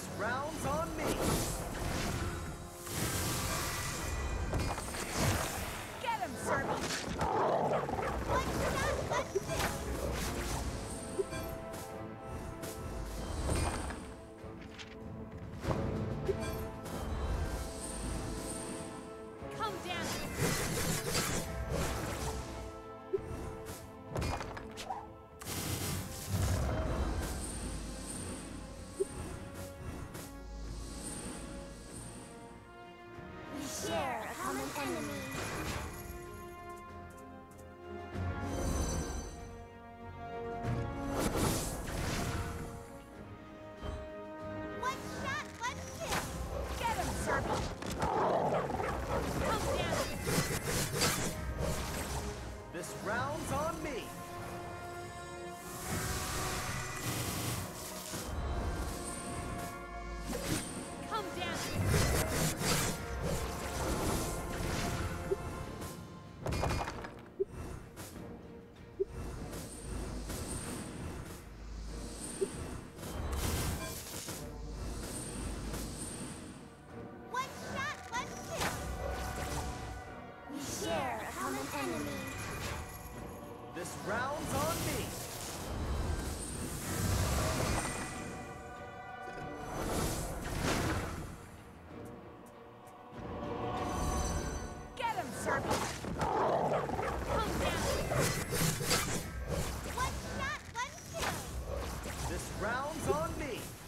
This round's on me. Get him, Serby! One shot, one kill! Come down! We share a common enemy. One shot, one kill. Get him, Serby. Come down. This round's on me. Come down. One shot, one kill. We share a common enemy. This round's on me. Get him, Serby. Come down. One shot, one kill. This round's on me.